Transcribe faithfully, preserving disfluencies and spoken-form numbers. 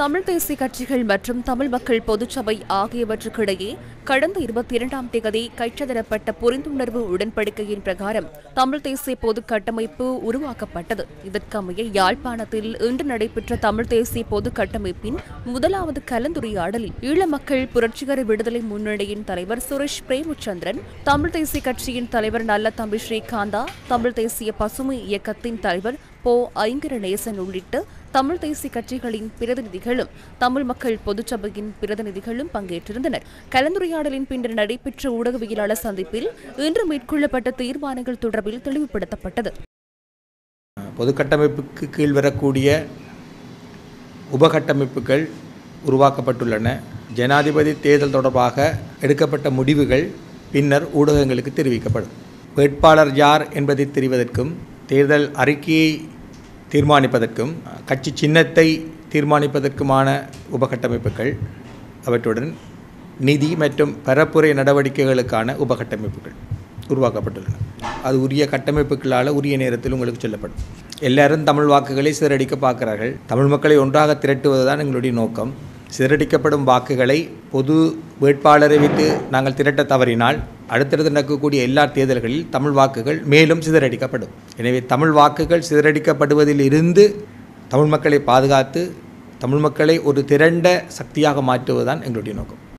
தமிழ் தேசிய கட்சிகள் மற்றும் தமிழ் மக்கள் பொதுச்சபை ஆகியவற்றுக்கிடையே கடந்த இருபத்தி இரண்டாம் தேதி கைச்சாத்திடப்பட்ட புரிந்துணர்வு உடன்படிக்கையின் பிரகாரம் தமிழ் தேசிய பொது கட்டமைப்பு உருவாக்கப்பட்டது. இதற்கமைய யாழ்ப்பாணத்தில் இன்று நடைபெற்ற தமிழ் தேசிய பொது கட்டமைப்பின் முதலாவது கலந்துரையாடலில் ஈழ மக்கள் புரட்சிகர விடுதலை முன்னணியின் தலைவர் சுரேஷ் பிரேமச்சந்திரன், தமிழ் தேசிய கட்சியின் தலைவர் நல்லதம்பி ஸ்ரீகாந்தா, தமிழ் தேசிய பசுமை இயக்கத்தின் தலைவர் போ ஐங்கரநேசன் உள்ளிட்ட தமிழ் தேசிய கட்சிகளின் பிரதிநிதிகளும் தமிழ் மக்கள் பொதுச்சபையின் பிரதிநிதிகளும் பங்கேற்றிருந்தனர். கலந்துரையாடலின் பின்னர் நடைபெற்ற ஊடகவியலாளர் சந்திப்பில் இன்று மேற்கொள்ளப்பட்ட தீர்மானங்கள் தொடர்பில் தெளிவுபடுத்தப்பட்டது. பொது கட்டமைப்புக்கு கீழ் வரக்கூடிய உபகட்டமைப்புகள் உருவாக்கப்பட்டுள்ளன. ஜனாதிபதி தேர்தல் தொடர்பாக எடுக்கப்பட்ட முடிவுகள் பின்னர் ஊடகங்களுக்கு தெரிவிக்கப்படும். வேட்பாளர் யார் என்பதை தெரிவதற்கும் தேர்தல் அறிக்கையை தீர்மானிப்பதற்கும் கட்சி சின்னத்தை தீர்மானிப்பதற்குமான உபகட்டமைப்புகள், அவற்றுடன் நிதி மற்றும் பரப்புரை நடவடிக்கைகளுக்கான உபகட்டமைப்புகள் உருவாக்கப்பட்டுள்ளன. அது உரிய கட்டமைப்புகளால் உரிய நேரத்தில் உங்களுக்கு சொல்லப்படும். எல்லாரும் தமிழ் வாக்குகளை சிதறடிக்க பார்க்கிறார்கள். தமிழ் மக்களை ஒன்றாக திரட்டுவதுதான் எங்களுடைய நோக்கம். சிதறடிக்கப்படும் வாக்குகளை பொது வேட்பாளரை வைத்து நாங்கள் திரட்ட தவறினால் அடுத்தடுத்து நடக்கக்கூடிய எல்லா தேர்தல்களில் தமிழ் வாக்குகள் மேலும் சிதறடிக்கப்படும். எனவே தமிழ் வாக்குகள் சிதறடிக்கப்படுவதில் இருந்து தமிழ் மக்களை பாதுகாத்து தமிழ் மக்களை ஒரு திரண்ட சக்தியாக மாற்றுவதுதான் எங்களுடைய நோக்கம்.